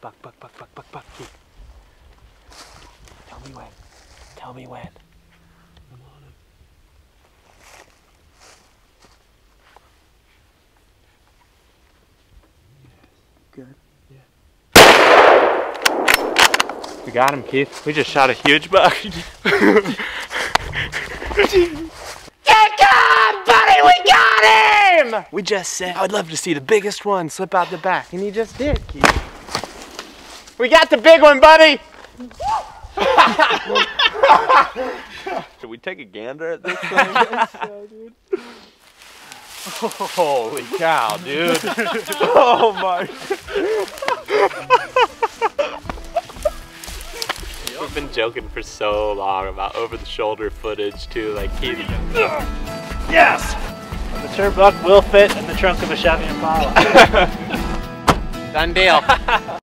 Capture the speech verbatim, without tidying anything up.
buck, buck, buck, buck, buck, buck, Keith. Tell me when. Tell me when. I'm on him. Good. Yeah. We got him, Keith. We just shot a huge buck. Get gone, buddy! We got him! We just said, I'd love to see the biggest one slip out the back, and he just did, Keith. We got the big one, buddy! Should we take a gander at this thing? So, dude. Holy cow, dude. Oh my. We've been joking for so long about over-the-shoulder footage too, like Keith. Yes! A mature buck will fit in the trunk of a Chevy Impala. Done deal.